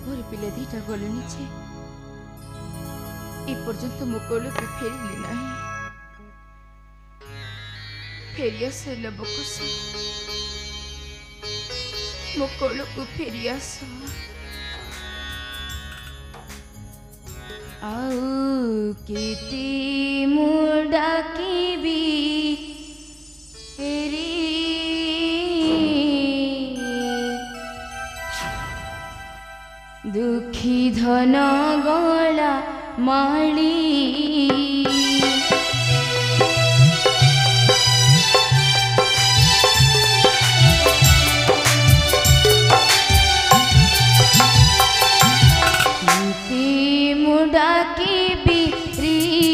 मोर पिले दीटा गलुनी छे ए पर्यंत मो कोल को फेरिली नहीं फेरिया से लबकुस मो कोल को फेरिया सो आउ केते मुडा की भी दुखी धन गला माली मुडा की बिरी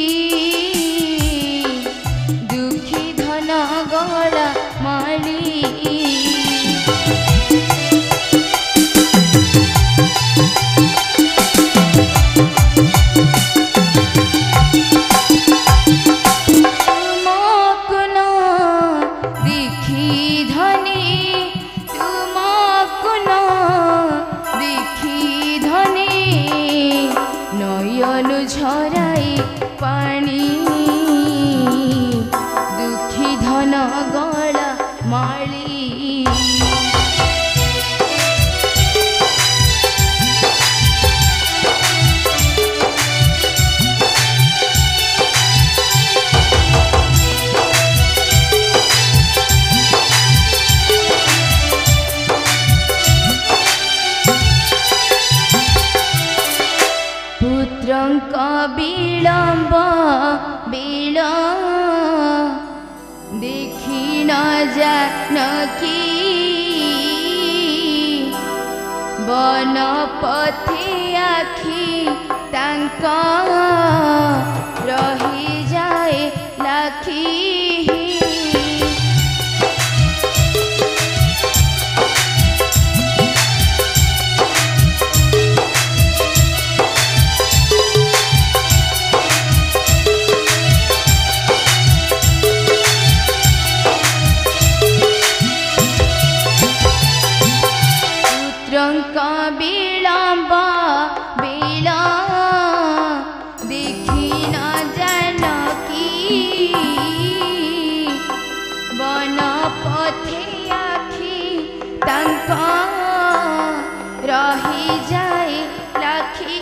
दुखी धन गला माली झराई पानी दुखी धन गला माली पुत्रंक विलंब बिल देखी न जानकी बन पथी आखि तांक रही जाए लाखी का विलंब बिल देखी न जानकी बन पथे आखि तांक रही जाए लाखी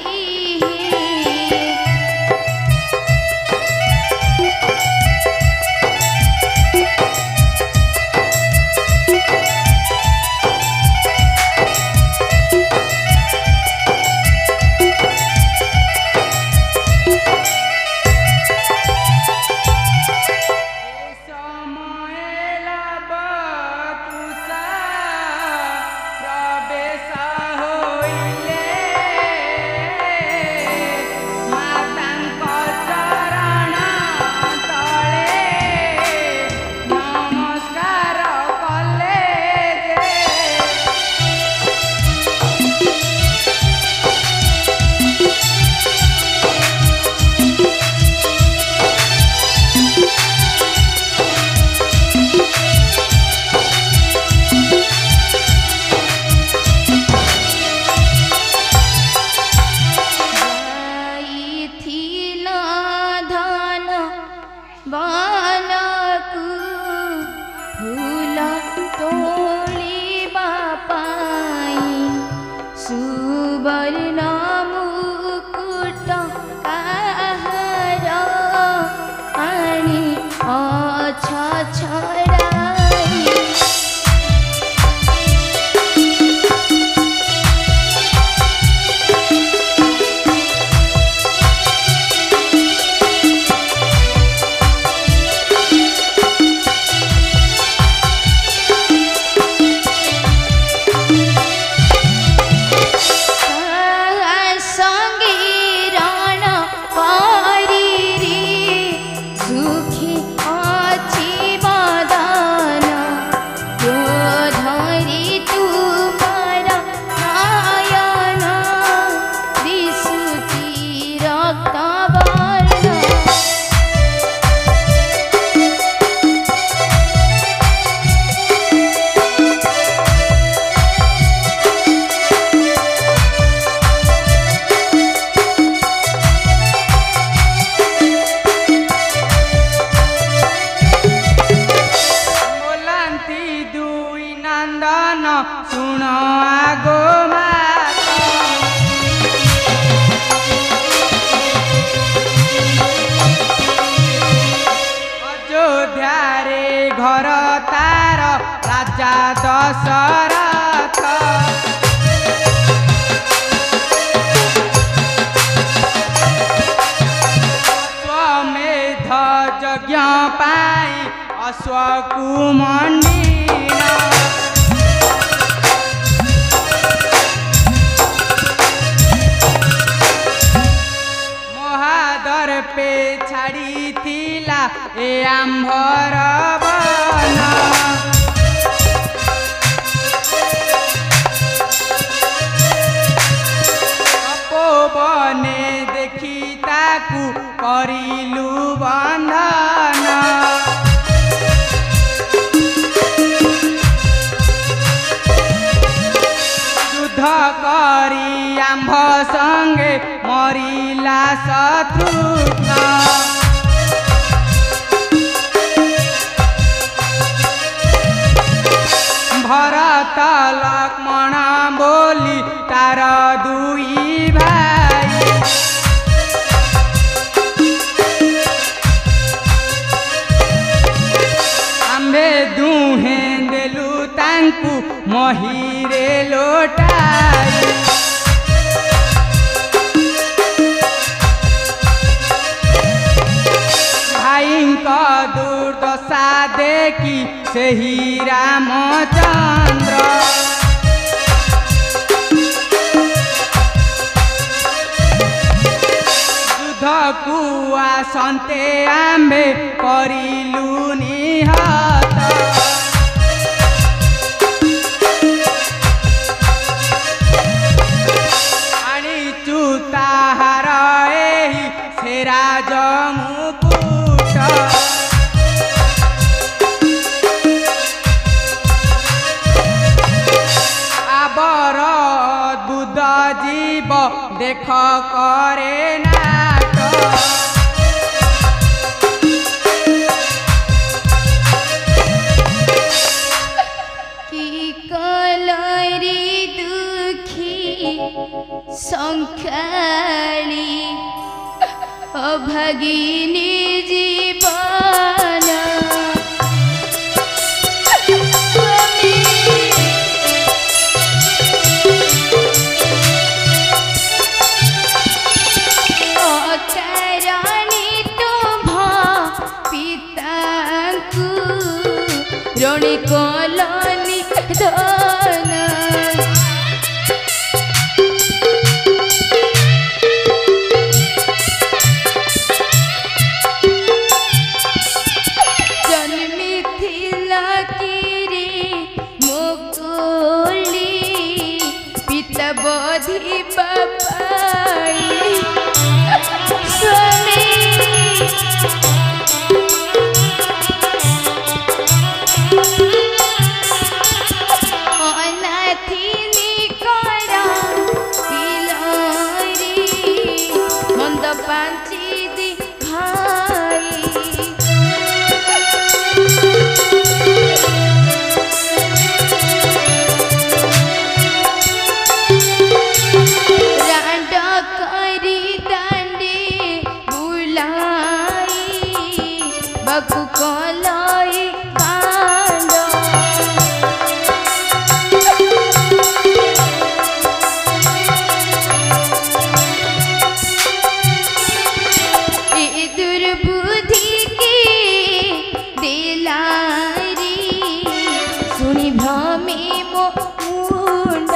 राजा दशरथ अश्वमेध यज्ञ पाई अश्वकु मंडिन महादर पे छाड़ी थिला ए आंभर वन तपोवने देखी ताकू करिलु बंधन युद्ध करी आंभ संगे मरिला शत्रुघ्न भरत लक्ष्मण बोली तार दुई भाई आंबे दुहे देलु तांकु महीरे लोटाई भाईंका दुर्दशा देखी सेही रामचंद्र युद्ध को आसन्ते आंबे करिलु निहत आनिचु ताहार एही से राज मुकुट आबर बुध जीव देख करे नाट की कलरी दुखी संख्याली अभागिनी जीवन ऋणी कलनी धन जन्मी थिला किरी मुकुली पिता बोधि बापाई स्वामी पांची दी भाई रांड करी दांडी बुलाई बकु कलाई कांड दुर्बुद्धि की दिलारी सुनी भ्रमे मो मुंड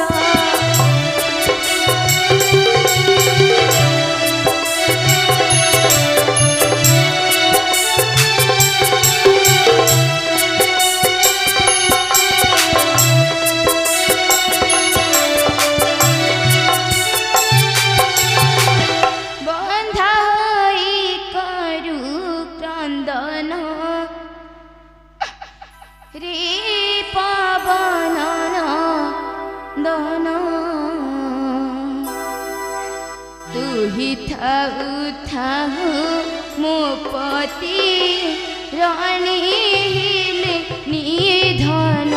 बंधा होई करू क्रंदन रे पवन दन तू ही थाऊ थाऊ मो पति रानी हिले निधन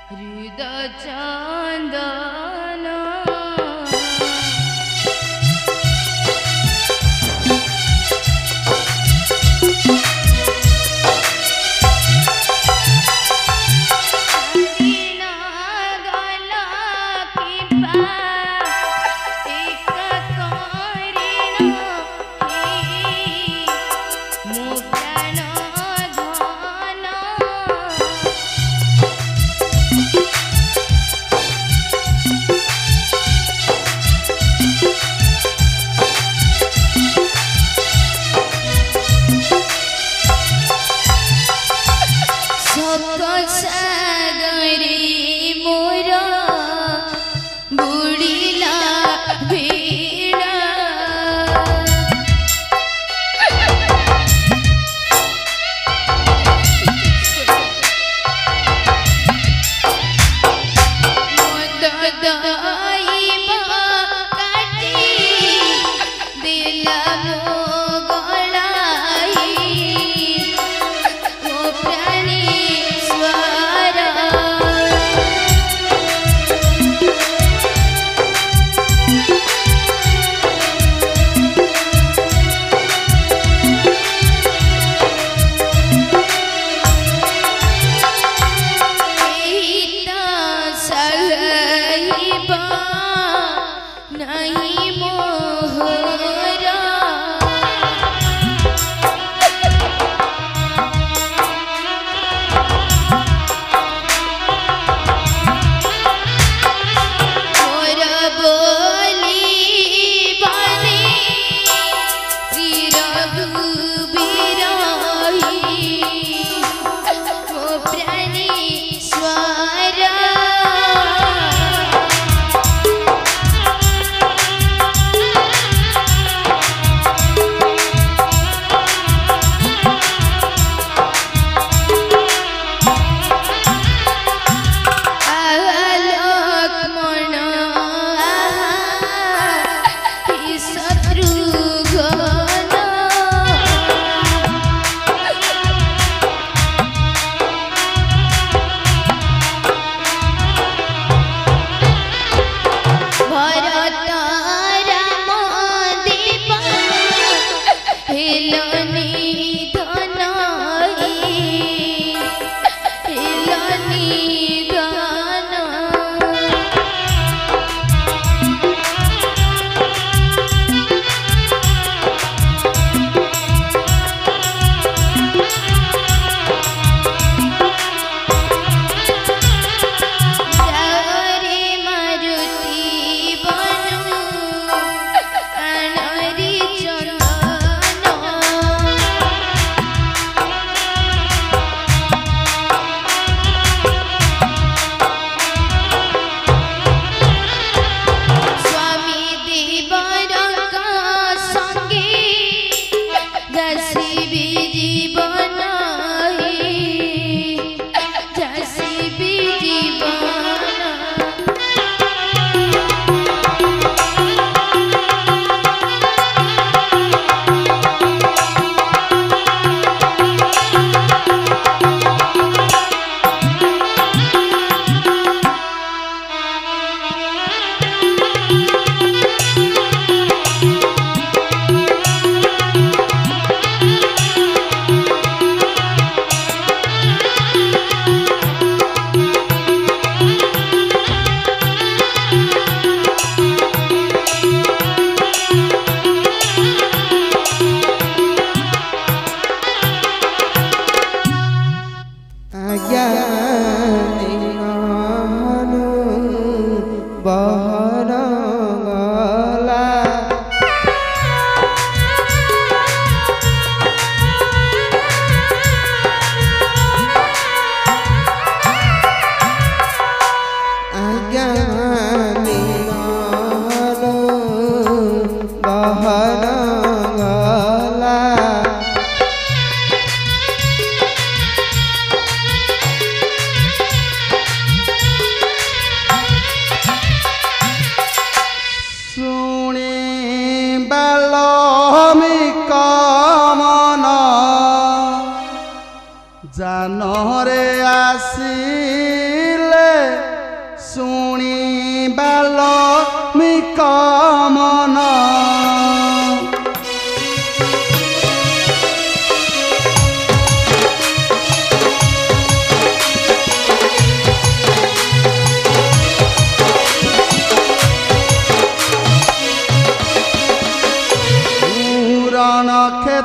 हृद चंदन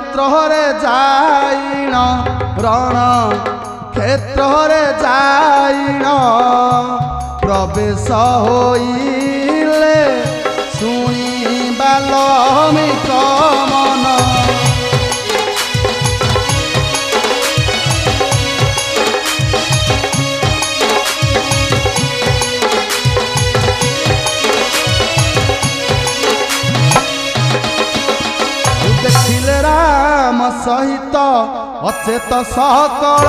क्षेत्रे जाइण रण क्षेत्रे जाइण प्रवेश होइले शुणिबा लौमिक मन देखिले राम सहित अचेत सकल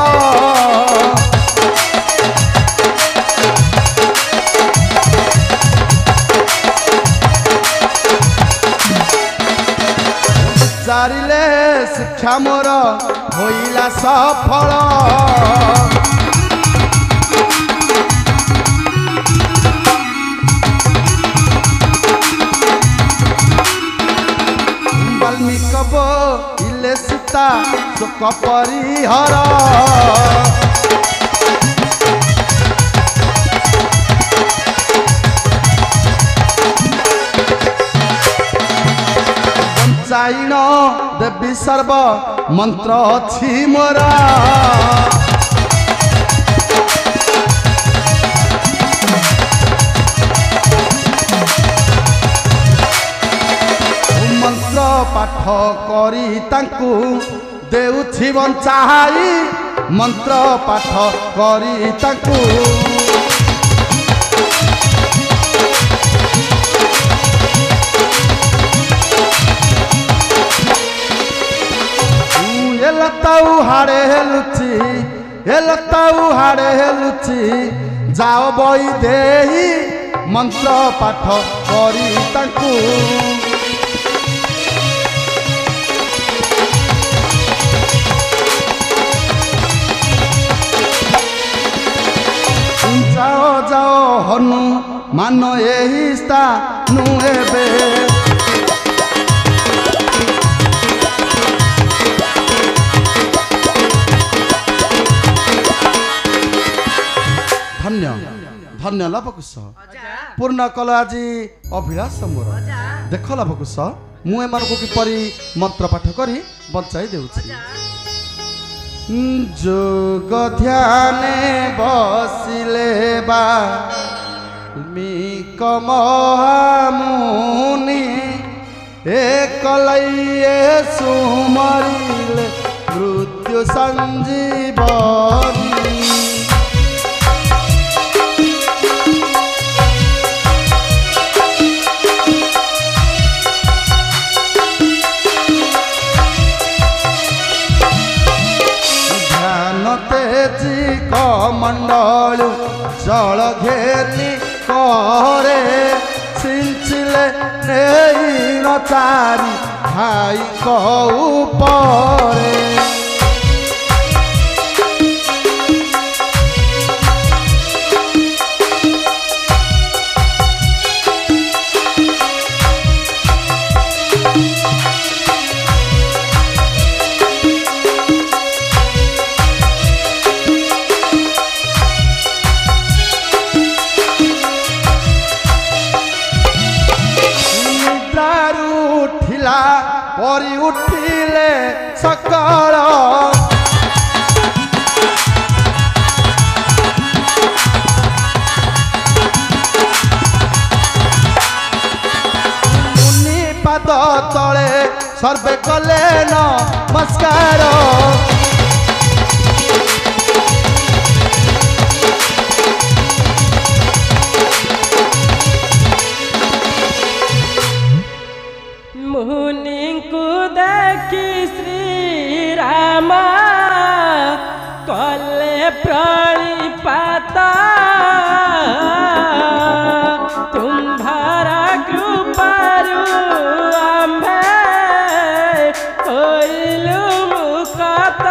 चारिले शिक्षा मोर होइला सफल वाल्मीक इले सीता शोक परिहर बंचाइण देवी सर्व मंत्र अछि मोरा मंत्र पाठ करी तांकु देउछि बंचाई मंत्र पाठ करी तांकु एलताऊ हाड़े लुचि एलताऊ हाड़े लुचि जाओ बई देही मंत्र पाठ करी तांकु जाओ जाओ हनु मान एही स्थानु एबे धन्य धन्य लभकुश पूर्ण कल आज अभिलाष मोर देख लभकुश मु एमान को किपरि मंत्र पाठ करी बंचाई देउछि जोग ध्याने बसिले बा वाल्मीक महामुनि एकलये सुमरिले मृत्यु संजीवनी तेजी कमंडलु जल घेरी करे सिंचिले नेईन चारी भाई ऊपरे परी उठिले सकाळ मुनि पाद तले सर्वे कले नमस्कार मुनि देखि श्री राम कले प्रणिपात तुम्हारा कृपारु आम्भे होइलु मुक्त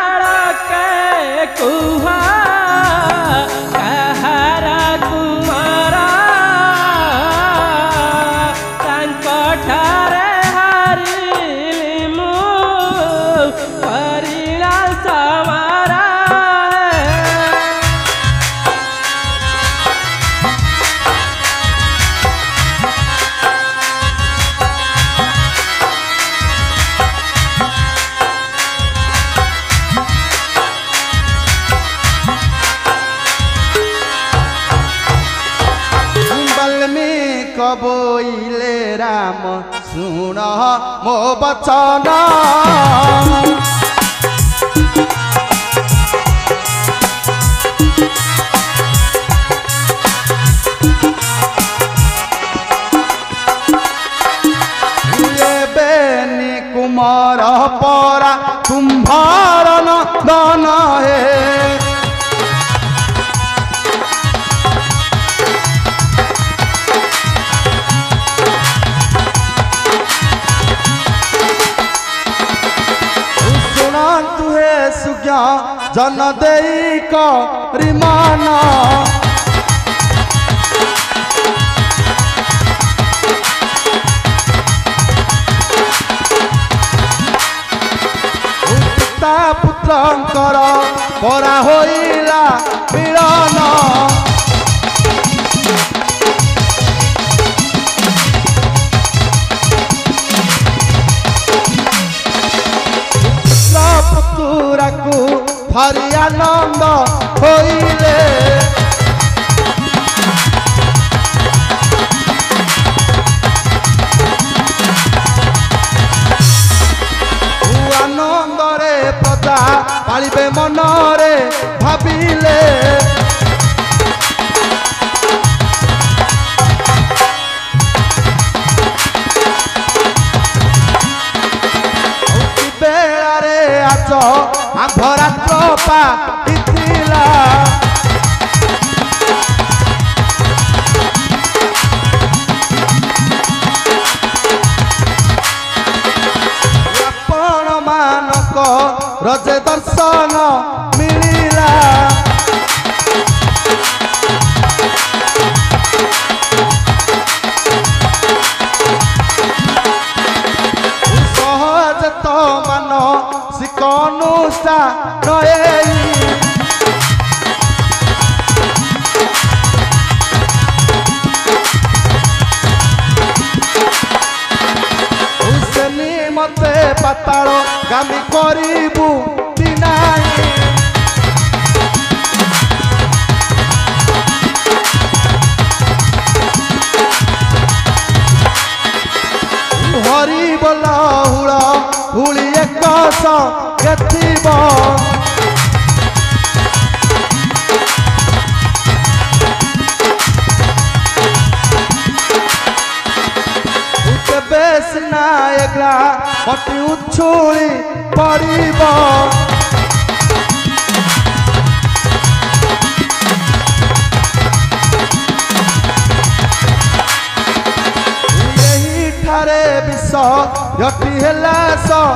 कुहा कहारा कुमा होइले राम सुन मो बचन कुमार परा कुंभार नंदन हे शुणु हे सुज्ञा जन देई करिमान पुत्रंकर परा होइला मिलन पुतुरा को भारी आनंद होइले आनंदरे प्रजा पालिबे मनरे भाबिले बेलारे आज आंधरात्र पाइथिला रजे दर्शन मिलिला सहज तो मान सिकनुष्ठा नई मते पाताल गामी करिबु दिनाई हरि बोल हुल हुली एकश गेथिब बेसना एग्ला मटी उछुली पड़िब यही ठारे विष यटी हेला